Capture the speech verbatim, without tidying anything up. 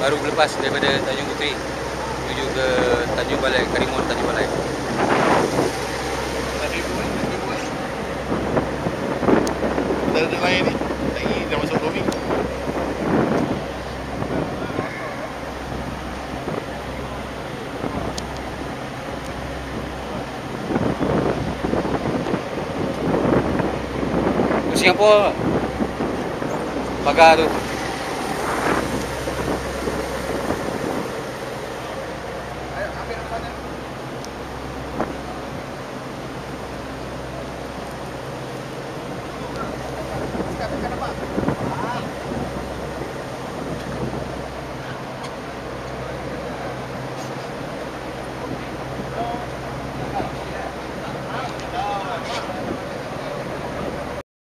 baru lepas daripada Tanjung Puteri menuju ke Tanjung Balai, Karimun Tanjung Balai. Dah ada lain ni. Lagi dah masuk dua minggu. Ke Singapura pagar tu.